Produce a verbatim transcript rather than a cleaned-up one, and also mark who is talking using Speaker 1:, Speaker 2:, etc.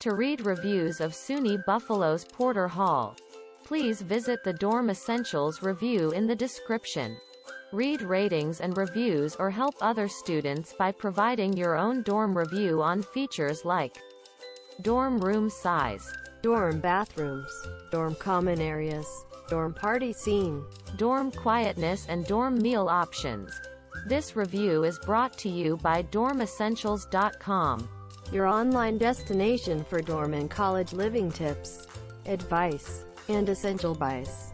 Speaker 1: To read reviews of SUNY Buffalo's Porter Hall, please visit the Dorm Essentials review in the description. Read ratings and reviews or help other students by providing your own dorm review on features like dorm room size,
Speaker 2: dorm bathrooms, dorm common areas, dorm party scene,
Speaker 1: dorm quietness and dorm meal options. This review is brought to you by dorm essentials dot com,
Speaker 2: your online destination for dorm and college living tips, advice, and essential buys.